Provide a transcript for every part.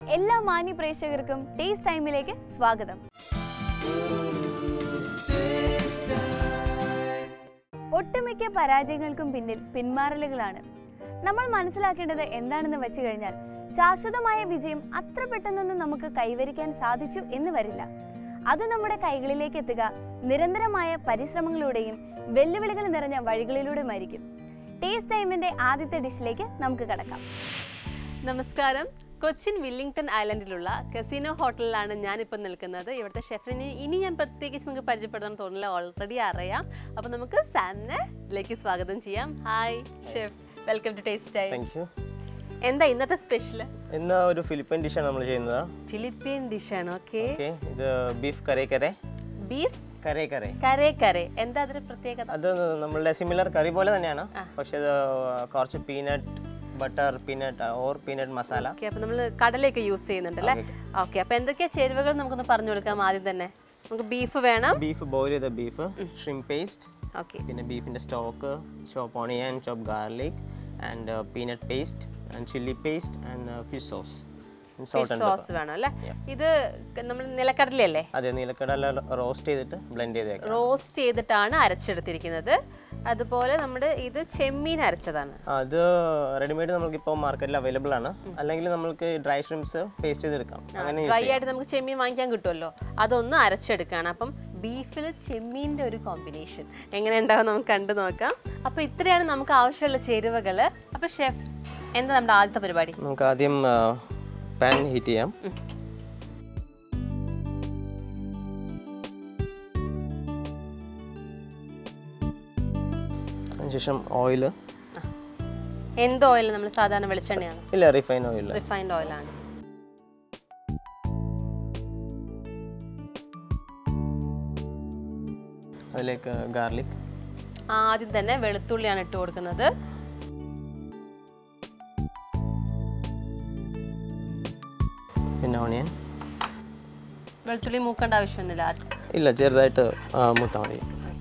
എല്ലാ മാന്യ പ്രേക്ഷകർക്കും ടേസ്റ്റ് ടൈമിലേക്ക് സ്വാഗതം. ഒട്ടുമിക്ക പരാജയങ്ങൾക്കും പിന്നിൽ പിന്മാറലുകളാണ്. നമ്മൾ മനസ്സിലാക്കേണ്ടത് എന്താണെന്ന് വെച്ചു കഴിഞ്ഞാൽ ശാശ്വതമായ വിജയം അത്ര പെട്ടെന്നൊന്നും നമുക്ക് കൈവരിക്കാൻ സാധിച്ചു എന്ന് വരില്ല. അത് നമ്മുടെ കൈകളിലേക്ക് എത്തുക നിരന്തരമായ പരിശ്രമങ്ങളിലൂടെയും വെല്ലുവിളികൾ നിറഞ്ഞ വഴികളിലൂടെയുമായിരിക്കും. ടേസ്റ്റ് ടൈമിന്റെ ആദ്യത്തെ ഡിഷിലേക്ക് നമുക്ക് കടക്കാം. നമസ്കാരം. കൊച്ചിൻ വില്ലിംഗ്ടൺ ഐലൻഡിലുള്ള കസിനോ ഹോട്ടലിലാണ് ഞാനിപ്പോൾ നിൽക്കുന്നത്. ഇവിടുത്തെ ഷെഫിനെ ഇനി ഞാൻ പ്രത്യേകിച്ച് നിങ്ങൾക്ക് പരിചയപ്പെടാൻ തോന്നില്ല, ഓൾറെഡി അറിയാം. അപ്പോൾ നമുക്ക് സാമിലേക്ക് സ്വാഗതം ചെയ്യാം. Hi chef, welcome to taste time. Thank you. എന്താ ഇന്നത്തെ സ്പെഷ്യൽ? ഇന്ന് ഒരു ഫിലിപ്പൈൻ ഡിഷാണ് നമ്മൾ ചെയ്യുന്നത്. ഫിലിപ്പൈൻ ഡിഷാണ്. ഓക്കെ. ഇത് ബീഫ് കരേ കരേ. ബീഫ് കരേ കരേ കരേ കരേ. എന്താ അതിന്റെ പ്രത്യേകത? അത് നമ്മളുടെ സിമിലർ കറി പോലെ തന്നെയാണ്, പക്ഷെ അത് കുറച്ച് peanut butter, peanut or peanut masala. Okay. അപ്പോൾ നമ്മൾ കടലയൊക്കെ യൂസ് ചെയ്യുന്നുണ്ടല്ലേ? ഓക്കെ. അപ്പോൾ എന്തൊക്കെയാ ചേരുവകൾ നമുക്കൊന്ന് പറഞ്ഞു കൊടുക്കാം. ആദ്യം തന്നെ നമുക്ക് ബീഫ് വേണം. ബീഫ് ബോയിൽ ചെയ്ത ബീഫ്, ഷ്രിംപ് പേസ്റ്റ്, ഓക്കെ, പിന്നെ ബീഫിന്റെ stock, chop onion, chop garlic and peanut paste and chilli paste and fish sauce. Sauce വേണം അല്ലേ? ഇത് നമ്മൾ നിലക്കടലയല്ലേ? അതെ, നിലക്കടല റോസ്റ്റ് ചെയ്തിട്ട് ബ്ലെൻഡ് ചെയ്തേക്കാം. റോസ്റ്റ് ചെയ്തിട്ടാണ് അരച്ചെടുത്തിരിക്കുന്നത്. അതുപോലെ നമ്മുടെ ഇത് ചെമ്മീൻ അരച്ചതാണ്. അത് റെഡിമെയ്ഡ് നമുക്ക് ഇപ്പോൾ മാർക്കറ്റിൽ അവൈലബിൾ ആണ്. അല്ലെങ്കിൽ നമുക്ക് ഡ്രൈ ഷ്രിംപ്സ് പേസ്റ്റ് ചെയ്തെടുക്കാം. അങ്ങനെ ഡ്രൈ ആയിട്ട് നമുക്ക് ചെമ്മീൻ വാങ്ങിക്കാൻ കിട്ടുമല്ലോ, അതൊന്ന് അരച്ചെടുക്കുകയാണ്. അപ്പം ബീഫിൽ ചെമ്മീൻ്റെ ഒരു കോമ്പിനേഷൻ എങ്ങനെ ഉണ്ടാവും നമുക്ക് കണ്ടു നോക്കാം. അപ്പോൾ ഇത്രയാണ് നമുക്ക് ആവശ്യമുള്ള ചേരുവകൾ. അപ്പോൾ ഷെഫ്, എന്താ നമ്മുടെ ആദ്യത്തെ പരിപാടി? നമുക്ക് ആദ്യം പാൻ ഹീറ്റ് ചെയ്യാം. അതിനുശേഷം ഓയിൽ. എന്ത് ഓയിൽ? നമ്മൾ സാധാരണ വെളിച്ചെണ്ണയാണ്? ഇല്ല, റിഫൈൻ ഓയിൽ. റിഫൈൻഡ് ഓയിലാണ്. അതിലേക്ക് ഗാർലിക്. ആദ്യം തന്നെ വെളുത്തുള്ളിയാണ് ഇട്ട് കൊടുക്കുന്നത്. പിന്നെ ഓണിയൻ. വെളുത്തുള്ളി മൂക്കേണ്ട ആവശ്യമൊന്നുമില്ല? ഇല്ല, ചെറുതായിട്ട് മൂത്താൽ മതി.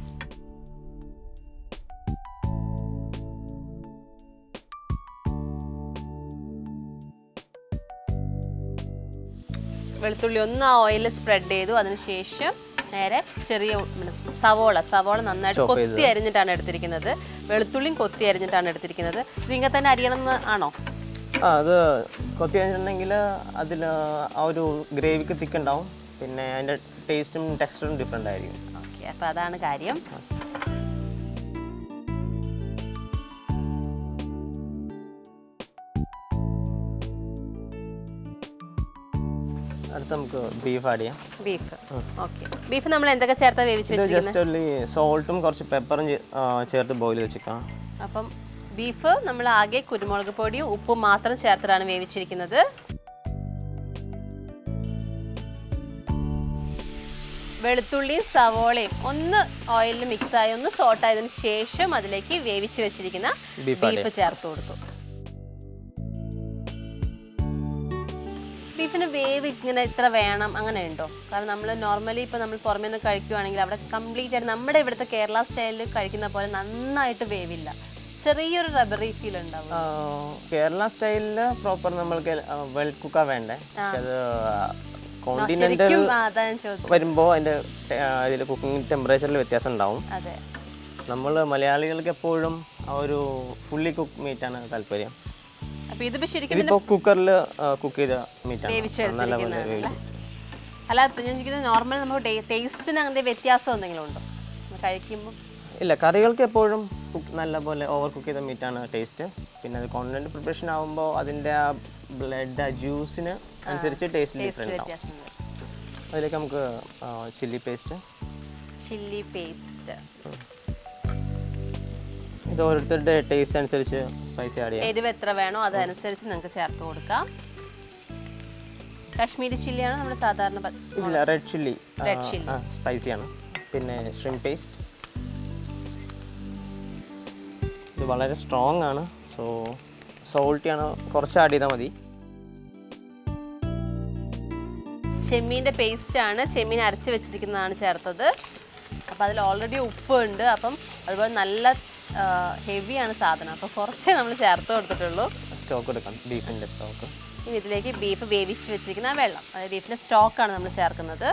വെളുത്തുള്ളി ഒന്ന് ആ ഓയിൽ സ്പ്രെഡ് ചെയ്തു. അതിനുശേഷം നേരെ ചെറിയ സവോള നന്നായിട്ട് കൊത്തി അരിഞ്ഞിട്ടാണ് എടുത്തിരിക്കുന്നത്. വെളുത്തുള്ളിയും കൊത്തി അരിഞ്ഞിട്ടാണ് എടുത്തിരിക്കുന്നത്. ഇത് ഇങ്ങനെ തന്നെ അരിയണം എന്ന് ആണോ? അത് കൊത്തി അരിഞ്ഞിട്ടുണ്ടെങ്കിൽ അതിൽ ആ ഒരു ഗ്രേവിക്ക് തിക്കുണ്ടാവും, പിന്നെ അതിൻ്റെ ടേസ്റ്റും ടെക്സ്ചറും ഡിഫറെൻ്റ് ആയിരിക്കും. ഓക്കെ, അപ്പോൾ അതാണ് കാര്യം. അടുത്ത് നമുക്ക് ബീഫ് ആഡ് ചെയ്യാം. ബീഫ്. ഓക്കെ. ബീഫ് നമ്മൾ എന്തൊക്കെ ചേർത്താ വേവിച്ച് വെച്ചിരിക്കുന്നത്? ജസ്റ്റ് സോൾട്ടും കുറച്ച് പെപ്പറും ചേർത്ത് ബോയിൽ വെച്ചിരിക്കാം. അപ്പം ബീഫ് നമ്മൾ ആകെ കുരുമുളക് പൊടിയും ഉപ്പും മാത്രം ചേർത്തിട്ടാണ് വേവിച്ചിരിക്കുന്നത്. വെളുത്തുള്ളിയും സവോളയും ഒന്ന് ഓയിലിൽ മിക്സായി ഒന്ന് സോട്ടായതിനു ശേഷം അതിലേക്ക് വേവിച്ച് വെച്ചിരിക്കുന്ന ബീഫ് ചേർത്ത് കൊടുത്തു. ബീഫിന് വേവ് ഇങ്ങനെ ഇത്ര വേണം അങ്ങനെ ഉണ്ടോ? കാരണം നമ്മൾ നോർമലി ഇപ്പോൾ നമ്മൾ പുറമേ നിന്ന് കഴിക്കുകയാണെങ്കിൽ അവിടെ കംപ്ലീറ്റ് ആയിട്ട് നമ്മുടെ ഇവിടുത്തെ കേരള സ്റ്റൈലിൽ കഴിക്കുന്ന പോലെ നന്നായിട്ട് വേവില്ല, ചെറിയൊരു റബ്ബറി ഫീൽ ഉണ്ടാവും. കേരള സ്റ്റൈലിൽ പ്രോപ്പർ നമ്മൾക്ക് വെൽ കുക്കാ വേണ്ടേ. അത് കോണ്ടിനെന്റൽ വരുമ്പോൾ അതിൻ്റെ ഇതിൽ കുക്കിംഗ് ടെമ്പറേച്ചറിൽ വ്യത്യാസം ഉണ്ടാവും. അതെ, നമ്മൾ മലയാളികൾക്ക് എപ്പോഴും ആ ഒരു ഫുള്ളി കുക്ക് മീറ്റാണ് താല്പര്യം. അപ്പോൾ ഇത് ശരിക്കും ഇതിപ്പോൾ കുക്കറിൽ കുക്ക് ചെയ്ത മീറ്റാണ്. അല്ല, ഇപ്പം ഞാൻ ചോദിക്കുന്നത് നോർമൽ നമുക്ക് ടേസ്റ്റിന് അങ്ങനത്തെ വ്യത്യാസം എന്തെങ്കിലും ഉണ്ടോ കഴിക്കുമ്പോൾ? ഇല്ല, കറികൾക്ക് എപ്പോഴും നല്ലപോലെ ഓവർ കുക്ക് ചെയ്ത മീറ്റാണ് ടേസ്റ്റ്. പിന്നെ അത് കോണ്ടിനെൻ്റൽ പ്രിപ്പറേഷൻ ആകുമ്പോൾ അതിൻ്റെ ആ ബ്ലഡ്, ആ ജ്യൂസിന് അനുസരിച്ച് ടേസ്റ്റ് ഡിഫറെൻ്റ് ആവും. അതിലേക്ക് നമുക്ക് ചില്ലി പേസ്റ്റ്. ഇത് ഓരോരുത്തരുടെ ടേസ്റ്റ് അനുസരിച്ച് സ്പൈസി ആഡ് ചെയ്യാം. എരിവ് എത്ര വേണോ അതനുസരിച്ച് നിങ്ങൾക്ക് ചേർത്ത് കൊടുക്കാം. കാശ്മീരി ചില്ലിയാണ് നമ്മൾ സാധാരണ? ഇല്ല, റെഡ് ചില്ലി സ്പൈസിയാണ്. പിന്നെ ഷ്രിംപ് പേസ്റ്റ്. ഇത് വളരെ സ്ട്രോങ് ആണ്, സോ സോൾട്ടിയാണ്, കുറച്ച് ആഡ് ചെയ്താൽ മതി. ചെമ്മീൻ്റെ പേസ്റ്റാണ്, ചെമ്മീൻ അരച്ച് വെച്ചിരിക്കുന്നതാണ് ചേർത്തത്. അപ്പോൾ അതിൽ ഓൾറെഡി ഉപ്പുണ്ട്. അപ്പം അതുപോലെ നല്ല ഹെവിയാണ് സാധനം, അപ്പോൾ കുറച്ചേ നമ്മൾ ചേർത്ത് കൊടുത്തിട്ടുള്ളൂ. സ്റ്റോക്ക് എടുക്കാം, ബീഫിൻ്റെ സ്റ്റോക്ക്. ഇനി ഇതിലേക്ക് ബീഫ് വേവിച്ച് വെച്ചിരിക്കുന്ന വെള്ളം, അതായത് ബീഫിൻ്റെ സ്റ്റോക്കാണ് നമ്മൾ ചേർക്കുന്നത്.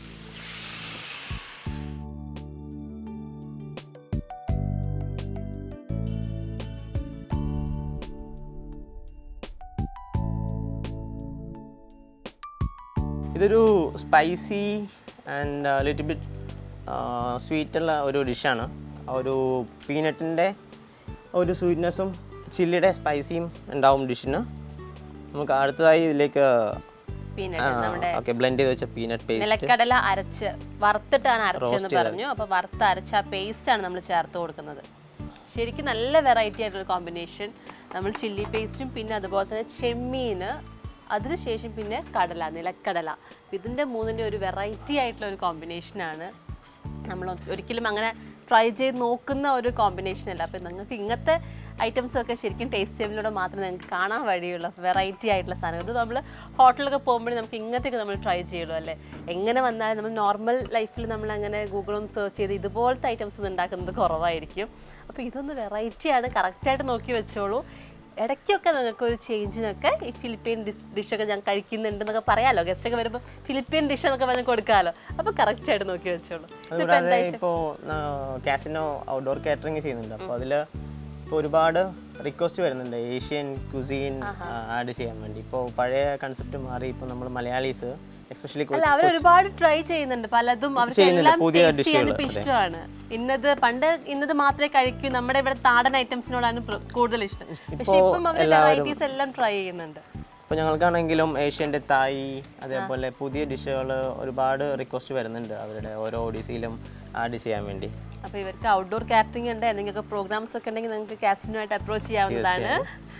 ഇതൊരു സ്പൈസി ആൻഡ് ലിറ്റിൽ ബിറ്റ് സ്വീറ്റുള്ള ഒരു ഡിഷാണ്. ഒരു പീനട്ടിൻ്റെ ഒരു സ്വീറ്റ്നെസ്സും ചില്ലിയുടെ സ്പൈസിയും ഉണ്ടാവും ഡിഷിന്. നമുക്ക് അടുത്തതായി ഇതിലേക്ക് ബ്ലെൻഡ് ചെയ്ത് വെച്ച പീനട്ട് പേസ്റ്റ്, നിലക്കടല അരച്ച് വറുത്തിട്ടാണ് അരച്ചെന്ന് പറഞ്ഞു. അപ്പോൾ വറുത്ത് അരച്ച ആ പേസ്റ്റാണ് നമ്മൾ ചേർത്ത് കൊടുക്കുന്നത്. ശരിക്കും നല്ല വെറൈറ്റി ആയിട്ടുള്ള കോമ്പിനേഷൻ. നമ്മൾ ചില്ലി പേസ്റ്റും പിന്നെ അതുപോലെ തന്നെ ചെമ്മീൻ, അതിനുശേഷം പിന്നെ കടല, നിലക്കടല, ഇതിൻ്റെ മൂന്നിൻ്റെ ഒരു വെറൈറ്റി ആയിട്ടുള്ള ഒരു കോമ്പിനേഷനാണ്. നമ്മൾ ഒരിക്കലും അങ്ങനെ ട്രൈ ചെയ്ത് നോക്കുന്ന ഒരു കോമ്പിനേഷനല്ല. അപ്പോൾ നിങ്ങൾക്ക് ഇങ്ങനത്തെ ഐറ്റംസൊക്കെ ശരിക്കും ടേസ്റ്റ് ടേബിളിലൂടെ മാത്രമേ നിങ്ങൾക്ക് കാണാൻ വഴിയുള്ളൂ. വെറൈറ്റി ആയിട്ടുള്ള സാധനം ഇത് നമ്മൾ ഹോട്ടലൊക്കെ പോകുമ്പോഴേ നമുക്ക് ഇങ്ങനത്തെയൊക്കെ നമ്മൾ ട്രൈ ചെയ്യുള്ളൂ അല്ലേ. എങ്ങനെ വന്നാലും നമ്മൾ നോർമൽ ലൈഫിൽ നമ്മളങ്ങനെ ഗൂഗിളും സെർച്ച് ചെയ്ത് ഇതുപോലത്തെ ഐറ്റംസ് ഉണ്ടാക്കുന്നത് കുറവായിരിക്കും. അപ്പോൾ ഇതൊന്ന് വെറൈറ്റിയാണ്, കറക്റ്റായിട്ട് നോക്കി വെച്ചോളൂ. ഇടയ്ക്കൊക്കെ നിങ്ങൾക്ക് ഒരു ചേഞ്ചിനൊക്കെ ഈ ഫിലിപ്പീൻ ഡിഷൊക്കെ ഞാൻ കഴിക്കുന്നുണ്ടെന്നൊക്കെ പറയാമല്ലോ. ഗസ്റ്റൊക്കെ വരുമ്പോൾ ഫിലിപ്പീൻ ഡിഷ് എന്നൊക്കെ പറഞ്ഞ് കൊടുക്കാമല്ലോ. അപ്പോൾ കറക്റ്റായിട്ട് നോക്കി വെച്ചോളൂ. ഇപ്പോൾ കാസിനോ ഔട്ട്ഡോർ കാറ്ററിംഗ് ചെയ്യുന്നുണ്ട്. അപ്പോൾ അതിൽ ഇപ്പോൾ ഒരുപാട് റിക്വസ്റ്റ് വരുന്നുണ്ട് ഏഷ്യൻ കുസീൻ ആഡ് ചെയ്യാൻ വേണ്ടി. ഇപ്പോൾ പഴയ കൺസെപ്റ്റ് മാറി ഇപ്പോൾ നമ്മൾ മലയാളീസ് എസ്പെഷ്യലി അവർ ഒരുപാട് ട്രൈ ചെയ്യുന്നുണ്ട് പലതും. അവർക്കെല്ലാം ടേസ്റ്റ് ചെയ്യാൻ ഇഷ്ടമാണ്. ഇന്നത് മാത്രമേ കഴിക്കൂ, നമ്മുടെ ഇവിടെ നാടൻ ഐറ്റംസിനോടാണ് കൂടുതൽ ഇഷ്ടം. പക്ഷെ ഇപ്പം അവർ വെറൈറ്റീസ് എല്ലാം ട്രൈ ചെയ്യുന്നുണ്ട്. ഇപ്പോൾ ഞങ്ങൾക്കാണെങ്കിലും ഏഷ്യൻ്റെ തായി അതേപോലെ പുതിയ ഡിഷുകൾ ഒരുപാട് റിക്വസ്റ്റ് വരുന്നുണ്ട് അവരുടെ ഓരോ ഓഡീസിയിലും ആഡ് ചെയ്യാൻ വേണ്ടി. അപ്പോൾ ഇവർക്ക് ഔട്ട്ഡോർ കാറ്ററിംഗ് ഉണ്ട്, എന്തെങ്കിലുമൊക്കെ പ്രോഗ്രാംസ് ഒക്കെ ഉണ്ടെങ്കിൽ നിങ്ങൾക്ക് കാസിനുമായിട്ട് അപ്രോച്ച് ചെയ്യാവുന്നതാണ്.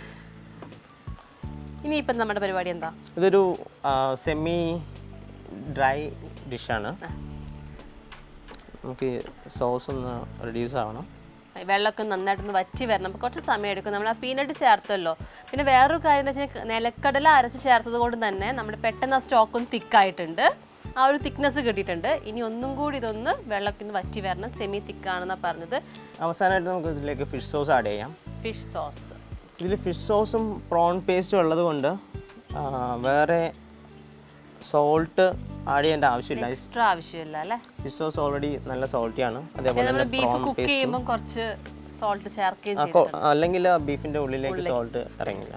ഇനിയിപ്പം നമ്മുടെ പരിപാടി എന്താ? ഇതൊരു സെമി ഡ്രൈ ഡിഷാണ്. നമുക്ക് സോസ് ഒന്ന് റെഡ്യൂസ് ആവണം, വെള്ളമൊക്കെ നന്നായിട്ടൊന്ന് വറ്റി വരണം. അപ്പോൾ കുറച്ച് സമയം എടുക്കും. നമ്മൾ ആ പീനട്ട് ചേർത്തല്ലോ. പിന്നെ വേറൊരു കാര്യം എന്താ വെച്ചാൽ നിലക്കടല അരച്ച് ചേർത്തത് കൊണ്ട് തന്നെ നമ്മുടെ പെട്ടെന്ന് ആ സ്റ്റോക്കൊന്ന് തിക്കായിട്ടുണ്ട്, ആ ഒരു തിക്നെസ് കിട്ടിയിട്ടുണ്ട്. ഇനി ഒന്നും കൂടി ഇതൊന്ന് വെള്ളമൊക്കെ ഒന്ന് വറ്റി വരണം. സെമി തിക്കാണെന്നാണ് പറഞ്ഞത്. അവസാനമായിട്ട് നമുക്ക് ഇതിലേക്ക് ഫിഷ് സോസ് ആഡ് ചെയ്യാം. ഫിഷ് സോസ്, ഇതിൽ ഫിഷ് സോസും പ്രോൺ പേസ്റ്റും ഉള്ളത് കൊണ്ട് വേറെ സോൾട്ട് ആഡ് ചെയ്യേണ്ട ആവശ്യമില്ല. എക്സ്ട്രാ ആവശ്യമില്ല അല്ലേ. ഫിഷ് സോസ് ഓൾറെഡി നല്ല സോൾട്ടിയാണ്. അതേപോലെ ബീഫ് കുക്ക് ചെയ്യുമ്പോൾ കുറച്ച് സോൾട്ട് ചേർക്കുകയും അല്ലെങ്കിൽ ബീഫിന്റെ ഉള്ളിലേക്ക് സോൾട്ട് ഇറങ്ങില്ല.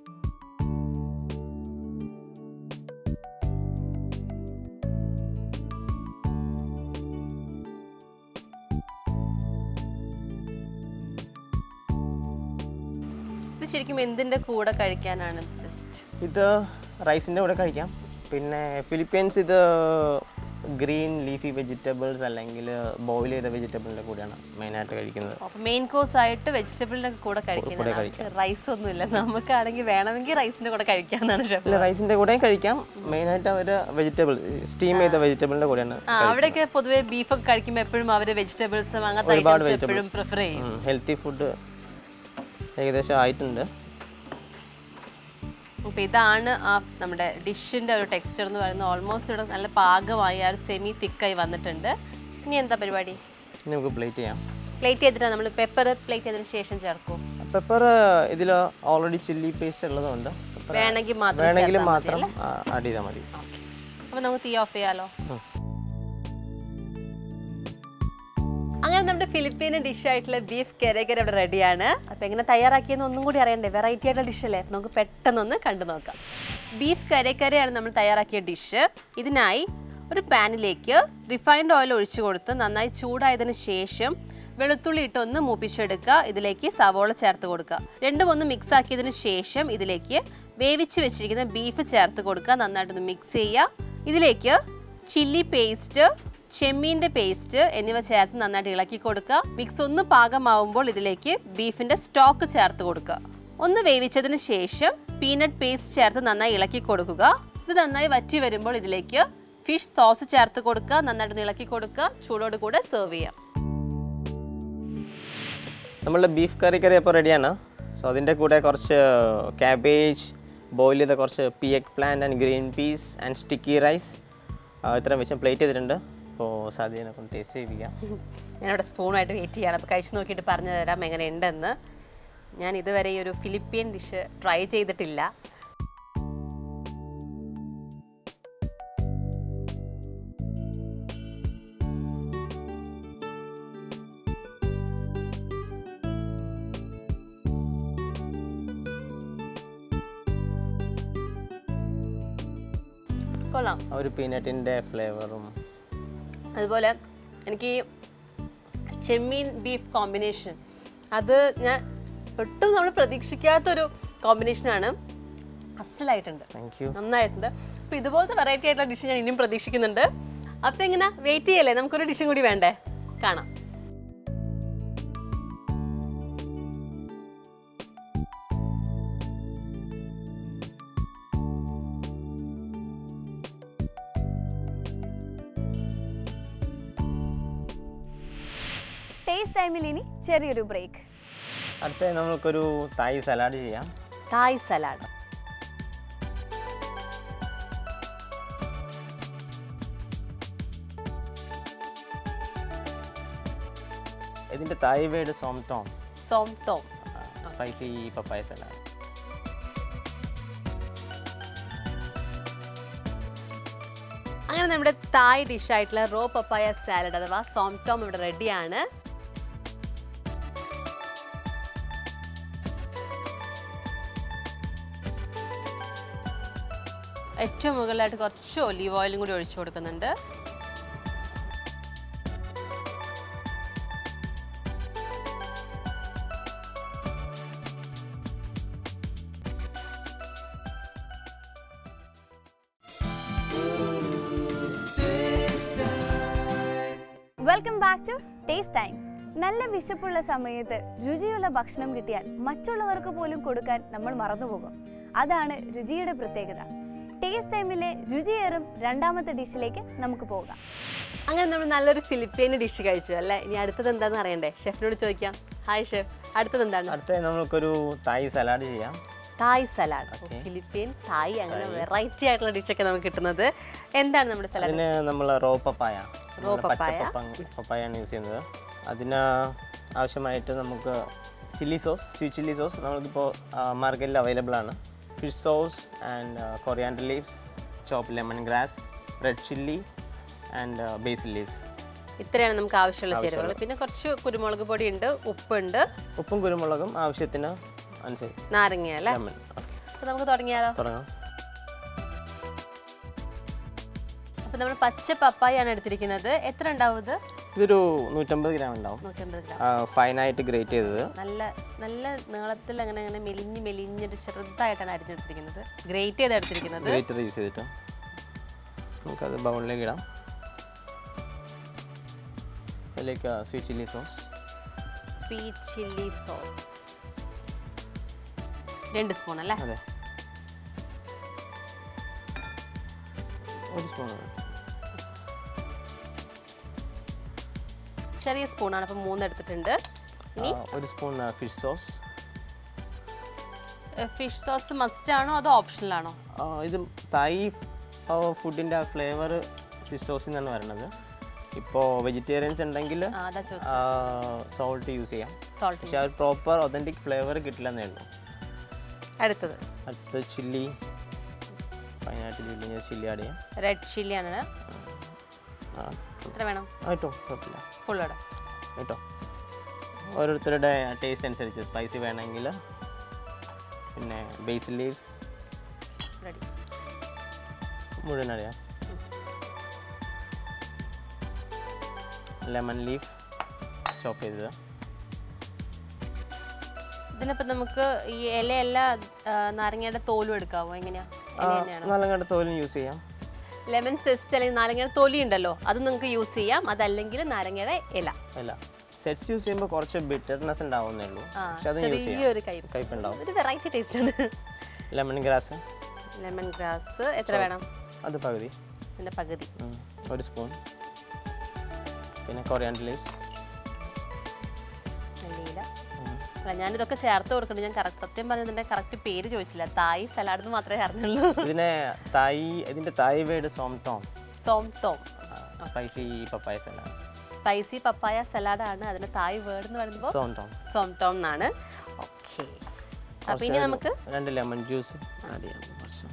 ഇത് ശരിക്കും എന്തിന്റെ കൂടെ കഴിക്കാനാണ് ബെസ്റ്റ്? ഇത് റൈസിന്റെ കൂടെ കഴിക്കാം. പിന്നെ ഫിലിപ്പീൻസ് ഇത് ഗ്രീൻ ലീഫി വെജിറ്റബിൾസ് അല്ലെങ്കിൽ ബോയിൽ ചെയ്ത വെജിറ്റബിളിന്റെ കൂടെയാണ് മെയിനായിട്ട് കഴിക്കുന്നത്. മെയിൻ കോഴ്സ് ആയിട്ട് വെജിറ്റബിളിന്റെ കൂടെ കഴിക്കുന്നത്. റൈസ് ഒന്നുമില്ല, നമുക്കാണെങ്കിൽ വേണമെങ്കിൽ റൈസിന്റെ കൂടെ കഴിക്കാന്നാണ്. റൈസിന്റെ കൂടെ കഴിക്കാം. മെയിനായിട്ട് അവർ വെജിറ്റബിൾ സ്റ്റീം ചെയ്ത വെജിറ്റബിളിന്റെ കൂടെയാണ്. അവിടെയൊക്കെ പൊതുവെ ബീഫൊക്കെ കഴിക്കുമ്പോൾ എപ്പോഴും അവർ വെജിറ്റബിൾസും അങ്ങനത്തെ ഐറ്റംസ് എപ്പോഴും പ്രിഫർ ചെയ്യും. ഹെൽത്തി ഫുഡ് ഏകദേശം ആയിട്ടുണ്ട്. അപ്പോൾ ഇതാണ് ആ നമ്മുടെ ഡിഷിൻ്റെ ഒരു ടെക്സ്ചർ എന്ന് പറയുന്നത്. ഓൾമോസ്റ്റ് ഇവിടെ നല്ല പാകമായി ആ ഒരു സെമി തിക്കായി വന്നിട്ടുണ്ട്. ഇനി എന്താ പരിപാടി? നമുക്ക് പ്ലേറ്റ് ചെയ്യാം. പ്ലേറ്റ് ചെയ്തിട്ടാണ് നമ്മൾ പെപ്പർ പ്ലേറ്റ് ചെയ്തതിന് ശേഷം ചേർക്കും. പെപ്പർ ഇതിൽ ഓൾറെഡി ചില്ലി പേസ്റ്റ് ഉള്ളതുകൊണ്ട് വേണമെങ്കിൽ മാത്രം ആഡ് ചെയ്താൽ മതി. അപ്പോൾ നമുക്ക് തീ ഓഫ് ചെയ്യാലോ. അങ്ങനെ നമ്മുടെ ഫിലിപ്പീൻ ഡിഷായിട്ടുള്ള ബീഫ് കരേക്കര ഇവിടെ റെഡിയാണ്. അപ്പോൾ എങ്ങനെ തയ്യാറാക്കിയെന്ന് ഒന്നും കൂടി അറിയണ്ടേ? വെറൈറ്റി ആയിട്ടുള്ള ഡിഷല്ലേ, നമുക്ക് പെട്ടെന്നൊന്ന് കണ്ടു നോക്കാം. ബീഫ് കരേക്കരയാണ് നമ്മൾ തയ്യാറാക്കിയ ഡിഷ്. ഇതിനായി ഒരു പാനിലേക്ക് റിഫൈൻഡ് ഓയിൽ ഒഴിച്ചു കൊടുത്ത് നന്നായി ചൂടായതിനു ശേഷം വെളുത്തുള്ളി ഇട്ടൊന്ന് മൂപ്പിച്ചെടുക്കുക. ഇതിലേക്ക് സവോള ചേർത്ത് കൊടുക്കുക. രണ്ടും ഒന്ന് മിക്സ് ആക്കിയതിന് ശേഷം ഇതിലേക്ക് വേവിച്ച് വെച്ചിരിക്കുന്ന ബീഫ് ചേർത്ത് കൊടുക്കുക. നന്നായിട്ടൊന്ന് മിക്സ് ചെയ്യുക. ഇതിലേക്ക് ചില്ലി പേസ്റ്റ്, ചെമ്മീൻ്റെ പേസ്റ്റ് എന്നിവ ചേർത്ത് നന്നായിട്ട് ഇളക്കി കൊടുക്കുക. മിക്സ് ഒന്ന് പാകമാവുമ്പോൾ ഇതിലേക്ക് ബീഫിൻ്റെ സ്റ്റോക്ക് ചേർത്ത് കൊടുക്കുക. ഒന്ന് വേവിച്ചതിന് ശേഷം പീനട്ട് പേസ്റ്റ് ചേർത്ത് നന്നായി ഇളക്കി കൊടുക്കുക. ഇത് നന്നായി വറ്റി വരുമ്പോൾ ഇതിലേക്ക് ഫിഷ് സോസ് ചേർത്ത് കൊടുക്കുക. നന്നായിട്ട് ഇളക്കി കൊടുക്കുക. ചൂടോട് കൂടെ സെർവ് ചെയ്യാം. നമ്മളുടെ ബീഫ് കറി അപ്പോൾ റെഡിയാണ്. സോ അതിൻ്റെ കൂടെ കുറച്ച് ക്യാബേജ്, ബോയിൽ ചെയ്ത കുറച്ച് eggplant and green peas and sticky rice ഇത്രയും വെച്ച് പ്ലേറ്റ് ചെയ്തിട്ടുണ്ട്. അപ്പോൾ സാധ്യതയെ കൊണ്ട് ടേസ്റ്റ് ചെയ്യിപ്പിക്കാം. ഞാനിവിടെ സ്പൂണായിട്ട് വെയിറ്റ് ചെയ്യണം. അപ്പോൾ കഴിച്ച് നോക്കിയിട്ട് പറഞ്ഞു തരാം എങ്ങനെയുണ്ടെന്ന്. ഞാൻ ഇതുവരെ ഈ ഒരു ഫിലിപ്പീൻ ഡിഷ് ട്രൈ ചെയ്തിട്ടില്ല. കൊള്ളാം. ഒരു പീനട്ടിൻ്റെ ഫ്ലേവറും. അതുപോലെ എനിക്ക് ചെമ്മീൻ ബീഫ് കോമ്പിനേഷൻ അത് ഞാൻ ഒട്ടും നമ്മൾ പ്രതീക്ഷിക്കാത്തൊരു കോമ്പിനേഷനാണ്. അസലായിട്ടുണ്ട്, നന്നായിട്ടുണ്ട്. അപ്പോൾ ഇതുപോലത്തെ വെറൈറ്റി ആയിട്ടുള്ള ഡിഷ് ഞാൻ ഇനിയും പ്രതീക്ഷിക്കുന്നുണ്ട്. അപ്പോൾ എങ്ങനെ വെയിറ്റ് ചെയ്യല്ലേ, നമുക്കൊരു ഡിഷും കൂടി വേണ്ടേ? കാണാം. ടേസ്റ്റ് ടൈമിൽ ഇനി ചെറിയൊരു ബ്രേക്ക്. അടുത്ത നമുക്കൊരു തായ് സലാഡ് ചെയ്യാം. Thai salad. ഇതിൻ്റെ തായ് വേർഡ് സോംതോം. സോംതോം. Spicy papaya salad. അങ്ങനെ നമ്മുടെ തായ് ഡിഷായിട്ടുള്ള റോ പപ്പായ സാലഡ് അഥവാ സോംതോം ഇവിടെ റെഡിയാണ്. ഏറ്റവും മുകളിലായിട്ട് കുറച്ച് ഒലീവ് ഓയിലും കൂടി ഒഴിച്ചു കൊടുക്കുന്നുണ്ട്. Welcome back to taste time. നല്ല വിശപ്പുള്ള സമയത്ത് രുചിയുള്ള ഭക്ഷണം കിട്ടിയാൽ മറ്റുള്ളവർക്ക് പോലും കൊടുക്കാൻ നമ്മൾ മറന്നുപോകും. അതാണ് രുചിയുടെ പ്രത്യേകത. ടേസ്റ്റ് ടൈമിലെ രുചിയേറും രണ്ടാമത്തെ ഡിഷിലേക്ക് നമുക്ക് പോകാം. അങ്ങനെ നമ്മൾ നല്ലൊരു ഫിലിപ്പീൻ ഡിഷ് കഴിച്ചു അല്ലേ? ഇനി അടുത്തത് എന്താണെന്ന് അറിയണ്ടേ? ഷെഫിനോട് ചോദിക്കാം. ഹായ് ഷെഫ്, അടുത്തത് എന്താണ്? അടുത്ത നമുക്കൊരു തായ് സലാഡ് ചെയ്യാം. Thai salad. ഫിലിപ്പീൻ, തായ്, അങ്ങനെ വെറൈറ്റി ആയിട്ടുള്ള ഡിഷൊക്കെ നമുക്ക് കിട്ടുന്നത്. എന്താണ് നമ്മുടെ സലാഡ്? അതിന് നമ്മൾ റോ പപ്പായാണ് യൂസ് ചെയ്യുന്നത്. അതിന് ആവശ്യമായിട്ട് നമുക്ക് chilli sauce, sweet chilli sauce നമുക്കിപ്പോൾ മാർക്കറ്റിൽ അവൈലബിൾ ആണ്. Fish sauce and coriander leaves, chop lemongrass, red chilli and basil leaves. ഇത്രയാണ് നമുക്ക് ആവശ്യമുള്ള ചേരുവകൾ. പിന്നെ കുറച്ച് കുരുമുളക് പൊടി ഉണ്ട്, ഉപ്പുണ്ട്. ഉപ്പും കുരുമുളകും ആവശ്യത്തിന് അനുസരിച്ച്. നാരങ്ങ അല്ലേ? അപ്പോൾ നമുക്ക് തുടങ്ങിയാലോ? തുടങ്ങാം. അപ്പോൾ നമ്മൾ പച്ച പപ്പായാണ് എടുത്തിരിക്കുന്നത്. എത്ര ഉണ്ടാവും ഇത്? ഇതൊരു 150 ഗ്രാം ഉണ്ടാവും. 150 ഗ്രാം. ഫൈനായിട്ട് ഗ്രേറ്റ് ചെയ്തത്. നല്ല നല്ല നീളത്തിൽ അങ്ങനെ അങ്ങനെ മെലിഞ്ഞൊരു ചെറുതായിട്ടാണ് അരിഞ്ഞെടുത്തിരിക്കുന്നത്. ഗ്രേറ്റ് ചെയ്ത് എടുത്തിരിക്കുന്നത്. ഗ്രേറ്റർ യൂസ് ചെയ്തിട്ട് നമുക്കത് ബൗളിലേക്ക് ഇടാം. അതിലേക്ക് sweet chilli sauce. Sweet chilli sauce 2 spoon അല്ലേ? അതെ, 1 സ്പൂൺ. ചെറിയ സ്പൂണാണ്, അപ്പം 3 എടുത്തിട്ടുണ്ട്. ഇനി 1 spoon fish sauce. Fish sauce must ആണോ അതോ ഓപ്ഷണൽ ആണോ? ഇത് തായ് ഫുഡിൻ്റെ ഫ്ലേവർ ഫിഷ് സോസിൽ നിന്നാണ് വരുന്നത്. ഇപ്പോൾ വെജിറ്റേറിയൻസ് ഉണ്ടെങ്കിൽ സോൾട്ട് യൂസ് ചെയ്യാം. പക്ഷേ ആ പ്രോപ്പർ ഒതൻറ്റിക് ഫ്ലേവർ കിട്ടില്ലെന്നേ ഉള്ളൂ. അടുത്തത് ചില്ലി, ഫൈനായിട്ട് ചില്ലി ആഡ് ചെയ്യാം. റെഡ് ചില്ലിയാണ്. എത്ര വേണം? കേട്ടോ, കുഴപ്പമില്ല, ഫുൾ ഇടാം കേട്ടോ. ഓരോരുത്തരുടെ ടേസ്റ്റ് അനുസരിച്ച് സ്പൈസി വേണമെങ്കിൽ. പിന്നെ ബേസിൽ ലീവ്സ് റെഡി, മുഴുവൻ അറിയാം. ലെമൺ ലീഫ് ചോപ്പ് ചെയ്തത്. ഇതിനിപ്പോൾ നമുക്ക് ഈ ഇലയല്ല നാരങ്ങയുടെ തോലും എടുക്കാവോ? എങ്ങനെയാ? നാരങ്ങയുടെ തോലും യൂസ് ചെയ്യാം. ലെമൺ സെസ്റ്റ് അല്ലെങ്കിൽ നാരങ്ങയുടെ തൊലി ഉണ്ടല്ലോ, അത് നിങ്ങൾക്ക് യൂസ് ചെയ്യാം. അതല്ലെങ്കിൽ നാരങ്ങയുടെ ഇല. സെറ്റ്സ് യൂസ് ചെയ്യുമ്പോൾ കുറച്ച് ബിറ്റർനെസ് ഉണ്ടാവുന്നേ ഉള്ളൂ. പക്ഷെ അത് യൂസ് ചെയ്യാം, കയ്പുണ്ടാവും. ഒരു വെറൈറ്റി ടേസ്റ്റ് ആണ്. Lemongrass. ലെമൺ ഗ്രാസ് എത്ര വേണം? അത് പകുതി. ഇതിൻ്റെ പകുതി, 1 സ്പൂൺ. പിന്നെ കൊറിയാൻഡർ ലീവ്സ്. അല്ല, ഞാനിതൊക്കെ ചേർത്ത് കൊടുക്കുന്നുണ്ട്. ഞാൻ സത്യം പറഞ്ഞതിൻ്റെ കറക്റ്റ് പേര് ചോദിച്ചില്ല. തായ് സലാഡ് എന്ന് മാത്രമേ അറിഞ്ഞുള്ളൂ. ഇതിന്റെ തായ് വേർഡ് സോംതോം. സോംതോം. Spicy papaya salad. Spicy papaya salad ആണ് അതിന്റെ തായ് വേർഡ് എന്ന് പറയുമ്പോൾ സോംതോം എന്നാണ്. ഓക്കെ, അപ്പോൾ ഇനി നമുക്ക് 2 ലെമൺ ജ്യൂസ് ആഡ് ചെയ്യാം.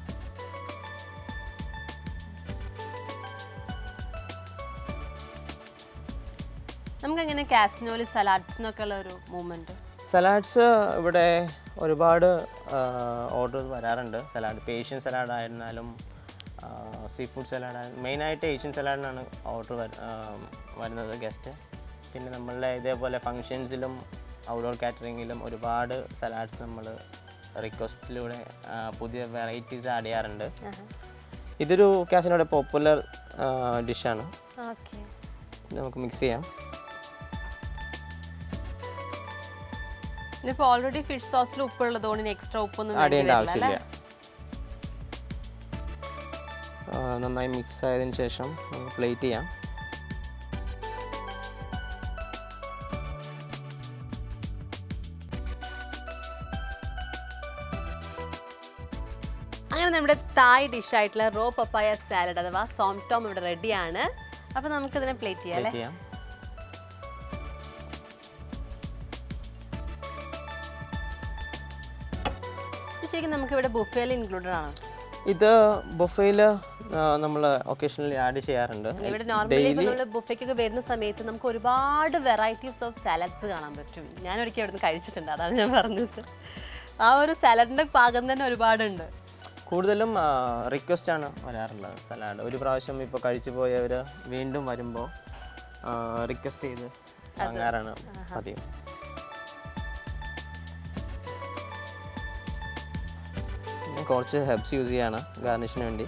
നമുക്കെങ്ങനെ കാസ്നോലി സലാഡ്സിനൊക്കെ ഉള്ള ഒരു മൂവ്മെൻറ്റ്? സലാഡ്സ് ഇവിടെ ഒരുപാട് ഓർഡർ വരാറുണ്ട്. സലാഡ് പേഷ്യൻ സലാഡ് ആയിരുന്നാലും സീ ഫുഡ് സലാഡാണ് മെയിനായിട്ട് ഏഷ്യൻ സലാഡിനാണ് ഓർഡർ വരുന്നത് ഗസ്റ്റ്. പിന്നെ നമ്മളുടെ ഇതേപോലെ ഫങ്ഷൻസിലും ഔട്ട്ഡോർ കാറ്ററിങ്ങിലും ഒരുപാട് സലാഡ്സ് നമ്മൾ റിക്വസ്റ്റിലൂടെ പുതിയ വെറൈറ്റീസ് ആഡ് ചെയ്യാറുണ്ട്. ഇതൊരു കാസിനോയുടെ പോപ്പുലർ ഡിഷാണ്. നമുക്ക് മിക്സ് ചെയ്യാം. ഇപ്പോൾ ഓൾറെഡി ഫിഷ് സോസിൽ ഉപ്പുള്ളതുകൊണ്ട് എക്സ്ട്രാ ഉപ്പൊന്നും ആഡ് ചെയ്യേണ്ട ആവശ്യമില്ല. നന്നായി മിക്സ് ആയതിനു ശേഷം പ്ലേറ്റ് ചെയ്യാം. അങ്ങനെ നമ്മുടെ തായ് ഡിഷായിട്ടുള്ള റോ പപ്പായ സാലഡ് അഥവാ സോംടോം ഇവിടെ റെഡിയാണ്. അപ്പോൾ നമുക്കിതിനെ പ്ലേറ്റ് ചെയ്യാം അല്ലേ? ശരിക്കും നമുക്കിവിടെ ബുഫേയിൽ ഇൻക്ലൂഡഡ് ആണ്. ഇത് ബുഫേയിൽ നമ്മൾ ഒക്കേഷണലി ആഡ് ചെയ്യാറുണ്ട്. ഇവിടെ നോർമലി നമ്മൾ ബുഫേക്കൊക്കെ വരുന്ന സമയത്ത് നമുക്ക് ഒരുപാട് വെറൈറ്റീസ് ഓഫ് സാലഡ്സ് കാണാൻ പറ്റും. ഞാൻ ഒരിക്കലും ഇവിടുന്ന് കഴിച്ചിട്ടുണ്ട്, അതാണ് ഞാൻ പറഞ്ഞത്. ആ ഒരു സാലഡിൻ്റെ പാകം തന്നെ ഒരുപാടുണ്ട്. കൂടുതലും റിക്വസ്റ്റ് ആണ് വരാറുള്ളത് സലാഡ്. ഒരു പ്രാവശ്യം ഇപ്പോൾ കഴിച്ചു പോയവർ വീണ്ടും വരുമ്പോൾ റിക്വസ്റ്റ് ചെയ്ത് വാങ്ങാറാണ് പതിവ്. കുറച്ച് ഹെർബ്സ് യൂസ് ചെയ്യാണ് ഗാർണിഷിന് വേണ്ടി.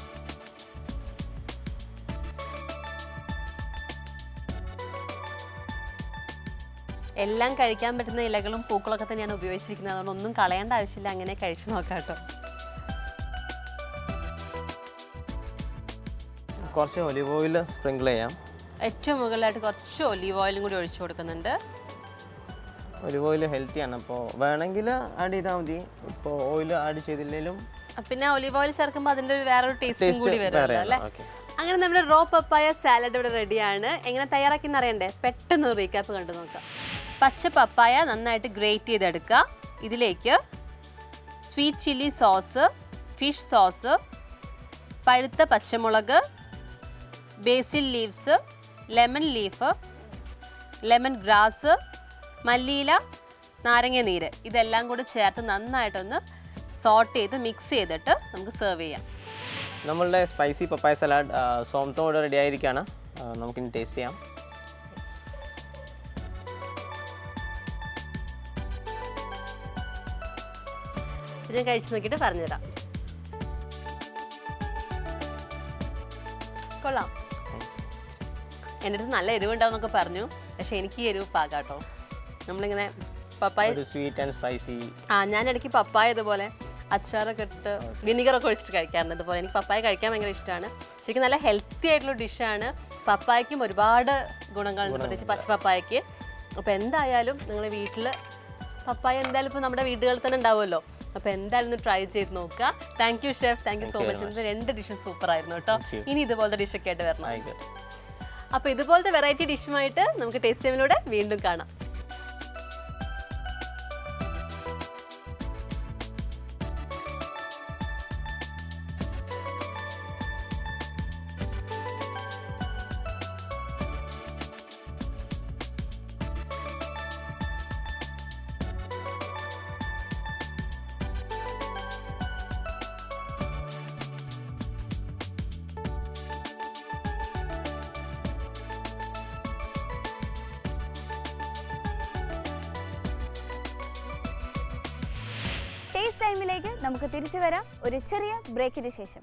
എല്ലാം കഴിക്കാൻ പറ്റുന്ന ഇലകളും പൂക്കളൊക്കെ തന്നെയാണ് ഉപയോഗിച്ചിരിക്കുന്നത്. അതുകൊണ്ട് ഒന്നും കളയേണ്ട ആവശ്യമില്ല. അങ്ങനെ കഴിച്ചു നോക്കാം കേട്ടോ. കുറച്ച് ഒലിവ് ഓയിൽ സ്പ്രിങ്കിൾ ചെയ്യാം. ഏറ്റവും മുകളിലായിട്ട് കുറച്ച് ഒലിവ് ഓയിലും കൂടി ഒഴിച്ചു കൊടുക്കുന്നുണ്ട്. ഒലിവ് ഓയിൽ ഹെൽത്തിയാണ്, അപ്പോൾ വേണമെങ്കിൽ ആഡ് ചെയ്താൽ മതി. ഇപ്പോൾ ഓയിൽ ആഡ് ചെയ്തില്ലെങ്കിലും പിന്നെ ഒലിവ് ഓയിൽ ചേർക്കുമ്പോൾ അതിൻ്റെ വേറൊരു ടേസ്റ്റും കൂടി വരുമല്ലോ അല്ലേ? അങ്ങനെ നമ്മുടെ റോ പപ്പായ സാലഡ് ഇവിടെ റെഡിയാണ്. എങ്ങനെ തയ്യാറാക്കിയെന്ന് അറിയണ്ടേ? പെട്ടെന്ന് റീക്യാപ്പ് കണ്ടു നോക്കാം. പച്ച പപ്പായ നന്നായിട്ട് ഗ്രേറ്റ് ചെയ്തെടുക്കുക. ഇതിലേക്ക് sweet chilli sauce, fish sauce, പഴുത്ത പച്ചമുളക്, basil leaves, lemon leaf, lemon grass, മല്ലിയില, നാരങ്ങ നീര്, ഇതെല്ലാം കൂടി ചേർത്ത് നന്നായിട്ടൊന്ന് സോട്ട് ചെയ്ത് മിക്സ് ചെയ്തിട്ട് നമുക്ക് സെർവ് ചെയ്യാം. നമ്മളുടെ സ്പൈസി പപ്പായ സലാഡ് സോംതോട് റെഡി ആയിരിക്കുകയാണ്. നമുക്കിനി ടേസ്റ്റ് ചെയ്യാം. ഇത് കഴിച്ച് നോക്കിയിട്ട് പറഞ്ഞുതരാം. കൊള്ളാം. എൻ്റെ അടുത്ത് നല്ല എരിവുണ്ടാവും എന്നൊക്കെ പറഞ്ഞു, പക്ഷെ എനിക്ക് ഈ എരിവ് പാകാട്ടോ. നമ്മളിങ്ങനെ പപ്പായ സ്വീറ്റ് ആൻഡ് സ്പൈസി. ഞാൻ ഇടയ്ക്ക് പപ്പായ ഇതുപോലെ അച്ചാറൊക്കെ ഇട്ട് വിനിഗറൊക്കെ ഒഴിച്ചിട്ട് കഴിക്കാറുണ്ട്. ഇതുപോലെ എനിക്ക് പപ്പായ കഴിക്കാൻ ഭയങ്കര ഇഷ്ടമാണ്. ശരിക്കും നല്ല ഹെൽത്തി ആയിട്ടുള്ള ഡിഷാണ്. പപ്പായക്കും ഒരുപാട് ഗുണങ്ങളുണ്ട്, പ്രത്യേകിച്ച് പച്ച പപ്പായക്ക്. അപ്പോൾ എന്തായാലും നിങ്ങൾ വീട്ടിൽ പപ്പായ എന്തായാലും ഇപ്പോൾ നമ്മുടെ വീടുകളിൽ തന്നെ ഉണ്ടാവുമല്ലോ. അപ്പോൾ എന്തായാലും ഒന്ന് ട്രൈ ചെയ്ത് നോക്കുക. Thank you chef, thank you so much. ഇത് 2 ഡിഷും സൂപ്പർ ആയിരുന്നു കേട്ടോ. ഇനി ഇതുപോലത്തെ ഡിഷൊക്കെ ആയിട്ട് വരണം. അപ്പോൾ ഇതുപോലത്തെ വെറൈറ്റി ഡിഷുമായിട്ട് നമുക്ക് ടേസ്റ്റ് ടൈമിലൂടെ വീണ്ടും കാണാം. ടേസ്റ്റ് ടൈമിലേക്ക് നമുക്ക് തിരിച്ചു വരാം ഒരു ചെറിയ ബ്രേക്കിന് ശേഷം.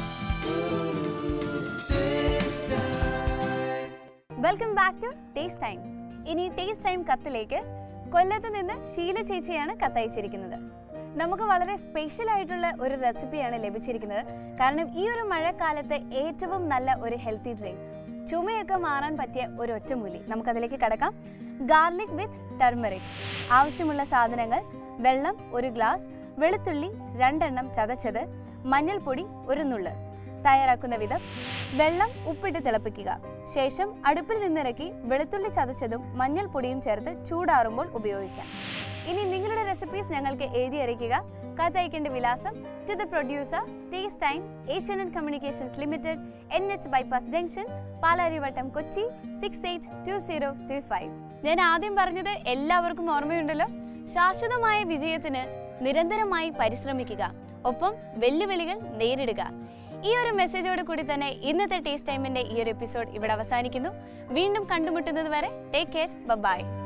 Welcome back to taste time. ഇനി ടേസ്റ്റ് ടൈം കത്തിലേക്ക് കൊല്ലത്ത് നിന്ന് ഷീല ചേച്ചിയാണ് കത്തയച്ചിരിക്കുന്നത്. നമുക്ക് വളരെ സ്പെഷ്യൽ ആയിട്ടുള്ള ഒരു റെസിപ്പിയാണ് ലഭിച്ചിരിക്കുന്നത്. കാരണം ഈ ഒരു മഴക്കാലത്ത് ഏറ്റവും നല്ല ഒരു ഹെൽത്തി ഡ്രിങ്ക്, ചുമയൊക്കെ മാറാൻ പറ്റിയ ഒരു ഒറ്റമൂലി. നമുക്കതിലേക്ക് കടക്കാം. Garlic with turmeric. ആവശ്യമുള്ള സാധനങ്ങൾ: വെള്ളം 1 ഗ്ലാസ്, വെളുത്തുള്ളി 2 എണ്ണം ചതച്ചത്, മഞ്ഞൾപ്പൊടി 1 നുള്ള്. തയ്യാറാക്കുന്ന വിധം: വെള്ളം ഉപ്പിട്ട് തിളപ്പിക്കുക. ശേഷം അടുപ്പിൽ നിന്നിറക്കി വെളുത്തുള്ളി ചതച്ചതും മഞ്ഞൾപ്പൊടിയും ചേർത്ത് ചൂടാറുമ്പോൾ ഉപയോഗിക്കാം. ഇനി നിങ്ങളുടെ റെസിപ്പീസ് ഞങ്ങൾക്ക് എഴുതി അറിയിക്കുക. കത്തയക്കേണ്ട വിലാസം: to the producer, taste time, Asianet communications limited, NH bypass junction, Palarivattom, Kochi 682025. ഞാൻ ആദ്യം പറഞ്ഞത് എല്ലാവർക്കും ഓർമ്മയുണ്ടല്ലോ. ശാശ്വതമായ വിജയത്തിന് നിരന്തരമായി പരിശ്രമിക്കുക, ഒപ്പം വെല്ലുവിളികൾ നേരിടുക. ഈ ഒരു മെസ്സേജോട് കൂടി തന്നെ ഇന്നത്തെ ടേസ്റ്റ് ടൈമിന്റെ ഈ ഒരു എപ്പിസോഡ് ഇവിടെ അവസാനിക്കുന്നു. വീണ്ടും കണ്ടുമുട്ടുന്നത് വരെ ടേക്ക് കെയർ, ബൈ.